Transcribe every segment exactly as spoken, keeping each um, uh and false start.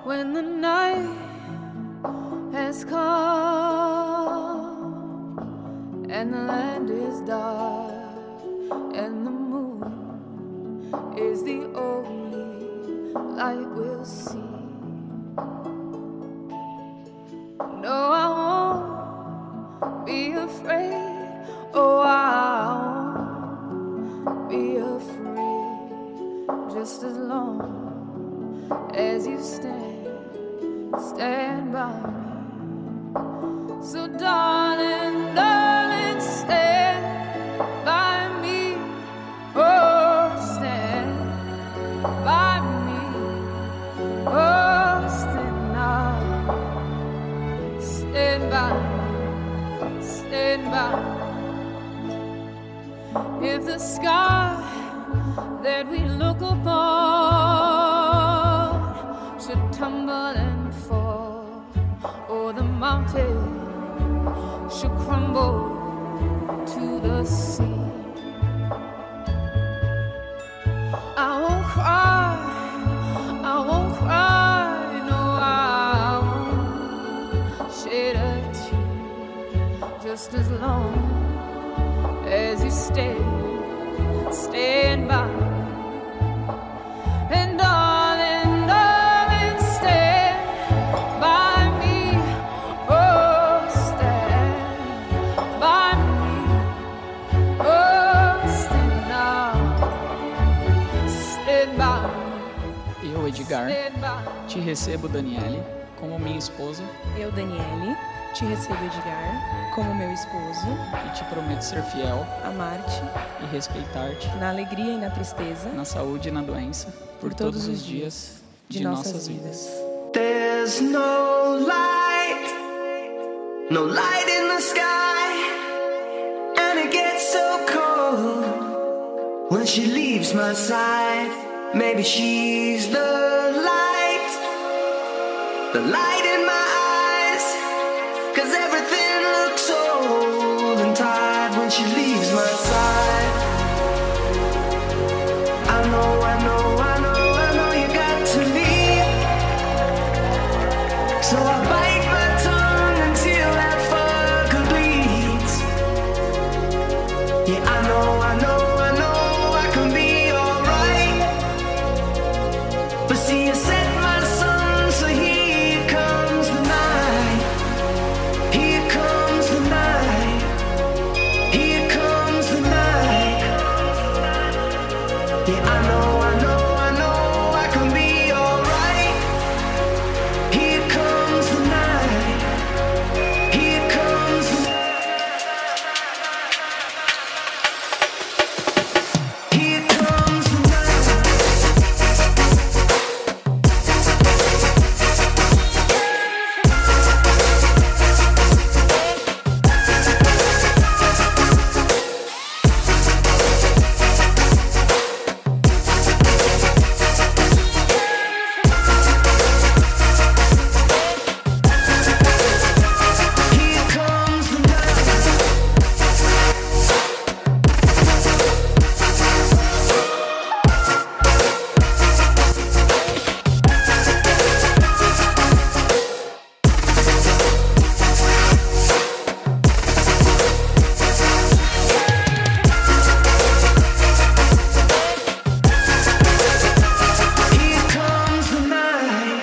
when the night has come and the land is dark and the moon is the only light we'll see. No, I won't be afraid. Oh, I won't be afraid. Just as long as you stand, stand by me. So darling, darling, stand by me. Oh, stand by me. Oh, stand now. Stand by me. Stand by me. If the sky that we look upon should tumble and fall, or the mountain should crumble to the sea, I won't cry, I won't cry, no, I won't shed a tear. Just as long as you stay, stand by me. And darling, darling, stand by me. Oh, stand by me. Oh, stand now. Stand by me. Eu, Edgar, Stand by me. te recebo, Daniele, como minha esposa Eu, Daniele, te recebo, Edgar, como meu esposo, e te prometo ser fiel amar-te e respeitar-te na alegria e na tristeza, na saúde e na doença, por todos os dias de nossas vidas. There's no light, no light in the sky, and it gets so cold when she leaves my side. Maybe she's the light, the light in my eyes, 'cause everything looks old and tired when she leaves my side. I know, I know, I know, I know you got to leave, so I bite my tongue until that fucker bleeds. Yeah, I know, I know, I know I can be alright, but see, you set my sun, so here comes the night. Here comes the night. Here comes the night. Yeah, I know, I know, I know I can be alright. Here comes the night. Here comes the Here comes the night. Here comes the night. Here comes the night.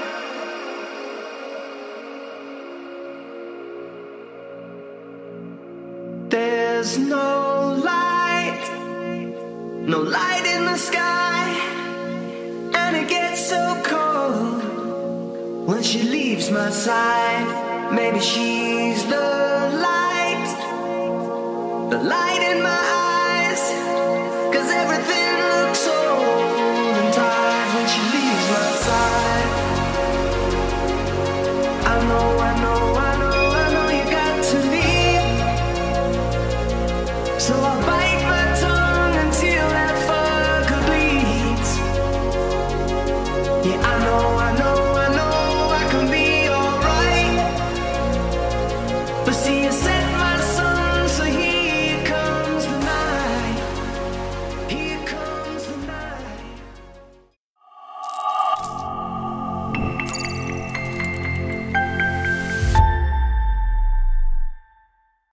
There's no light, no light in the sky, and it gets so cold when she leaves my side. Maybe she's the light, the light in my eyes, 'cause everything looks old and tired when she leaves my side. I know, I know, I know, I know you got to leave, so I bite my tongue until that fucker bleeds. Yeah, I know, I know, I know I can be alright, but see, you say